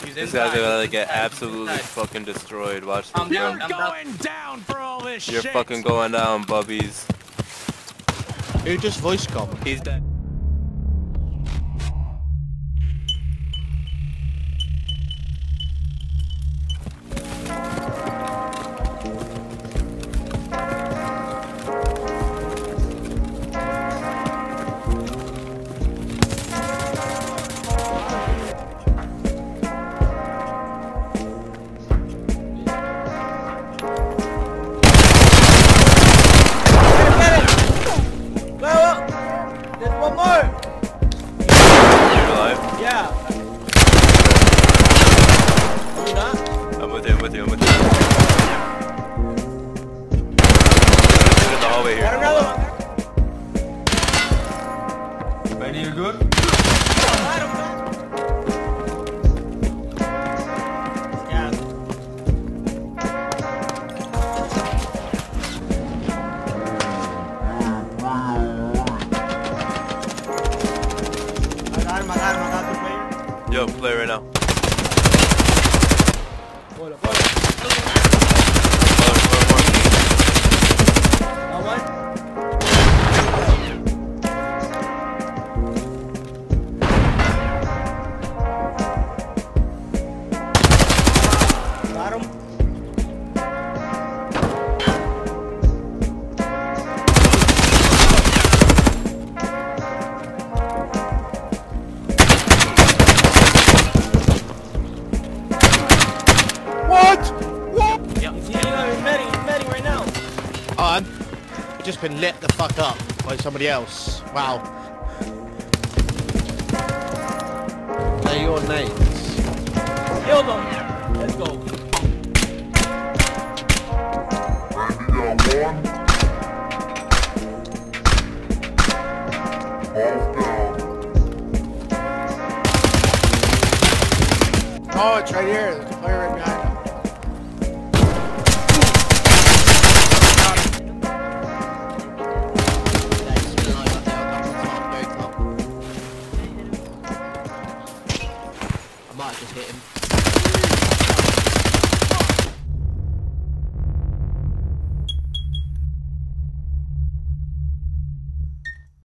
This guy's gonna get absolutely fucking destroyed. Watch this. You're going down for all this shit. You're fucking going down, bubbies. Who just voice comm? He's dead. Yo, play right now. Just been lit the fuck up by somebody else. Wow. They're your names. Kill them. Let's go. Oh, it's right here. There's a player right behind him. I might have just hit him.